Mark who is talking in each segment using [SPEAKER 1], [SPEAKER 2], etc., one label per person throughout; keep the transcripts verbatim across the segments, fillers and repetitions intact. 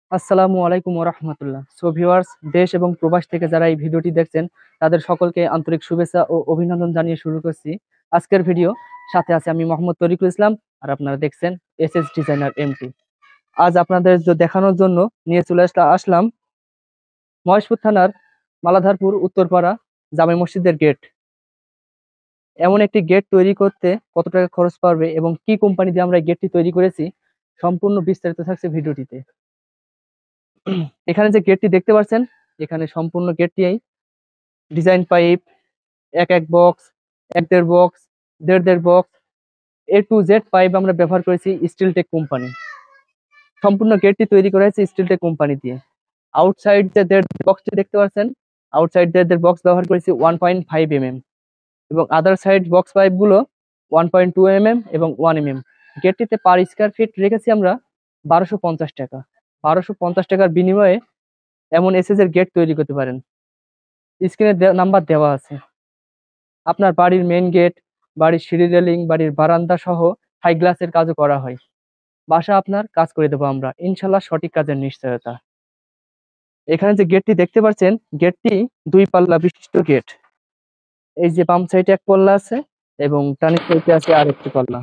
[SPEAKER 1] আসসালামু আলাইকুম ওরহমতুল্লাহ। সো ভিউয়ার্স, দেশ এবং প্রবাস থেকে যারা এই ভিডিওটি দেখছেন তাদের সকলকে আন্তরিক শুভেচ্ছা ও অভিনন্দন জানিয়ে শুরু করছি আজকের ভিডিও। সাথে আছে আমি মোহাম্মদ তরিকুল ইসলাম, আর আপনারা দেখছেন এস এস ডিজাইনার এমটি। আজ আপনাদের জ- দেখানোর জন্য নিয়ে চলে আসলা আসলাম মহেশপুর থানার মালাধারপুর উত্তরপাড়া জামে মসজিদের গেট। এমন একটি গেট তৈরি করতে কত টাকা খরচ পড়বে এবং কি কোম্পানি দিয়ে আমরা এই গেটটি তৈরি করেছি, সম্পূর্ণ বিস্তারিত থাকছে ভিডিওটিতে। এখানে যে গেটটি দেখতে পাচ্ছেন, এখানে সম্পূর্ণ গেটটি ডিজাইন পাইপ, এক এক বক্স, এক দেড় বক্স, দেড় দেড় box, A to Z pipe আমরা ব্যবহার করেছি স্টিল টেক কোম্পানি। সম্পূর্ণ গেটটি তৈরি করা হয়েছে স্টিল টেক কোম্পানি দিয়ে। আউটসাইড যে দেড় বক্সটি দেখতে পাচ্ছেন, আউটসাইড দেড় দেড় বক্স ব্যবহার করেছি one point five M M, এবং আদার সাইড বক্স পাইপ গুলো one point two M M এবং ওয়ান এম এম। গেটটিতে পার স্কোয়ার ফিট রেখেছি আমরা বারোশো পঞ্চাশ টাকা। বারোশো পঞ্চাশ টাকার বিনিময়ে এমন এসএস এর গেট তৈরি করতে পারেন। স্ক্রিনে নাম্বার দেওয়া আছে। আপনার বাড়ির মেইন গেট, বাড়ির সিঁড়ি রেলিং, বাড়ির বারান্দা সহ হাই গ্লাসের কাজও করা হয়। বাসা আপনার কাজ করে দেবো আমরা, ইনশাল্লাহ, সঠিক কাজের নিশ্চয়তা। এখানে যে গেটটি দেখতে পাচ্ছেন, গেটটি দুই পাল্লা বিশিষ্ট গেট। এই যে বাম সাইডে এক পাল্লা আছে এবং টানির সাইডে আছে আরেকটি পাল্লা,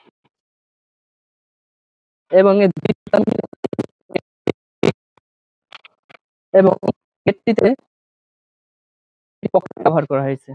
[SPEAKER 1] এবং এই দুইটা মিলে- এবং গেটটিতে পকেট ব্যবহার করা হয়েছে।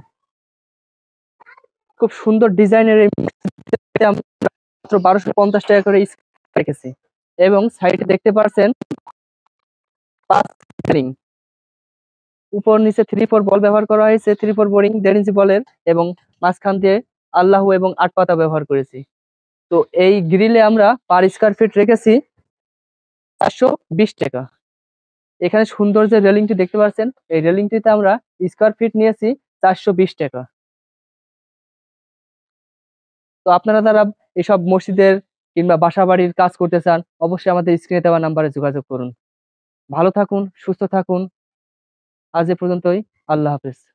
[SPEAKER 1] খুব সুন্দর ডিজাইনের এই গেটটিতে আমরা মাত্র বারোশো পঞ্চাশ টাকা করে স্কয়ার রেখেছি। এবং সাইডে দেখতে পাচ্ছেন পাঁচ ring, উপর নিচে থ্রি ফোর বল ব্যবহার করা হয়েছে, থ্রি ফোর বোরিং দেড় ইঞ্চি বলের, এবং মাঝখান দিয়ে আল্লাহ এবং আট পাতা ব্যবহার করেছি। তো এই গ্রিলে আমরা পার স্কয়ার ফিট রেখেছি চারশো বিশ টাকা। এখানে সুন্দর যে রেলিংটি দেখতে পাচ্ছেন, এই রেলিংটিতে আমরা স্কয়ার ফিট নিয়েছি চারশো বিশ টাকা। তো আপনারা যারা এসব মসজিদের কিংবা বাসা বাড়ির কাজ করতে চান, অবশ্যই আমাদের স্ক্রিনে দেওয়া নাম্বারে যোগাযোগ করুন। ভালো থাকুন, সুস্থ থাকুন। আজ এ পর্যন্তই। আল্লাহ হাফেজ।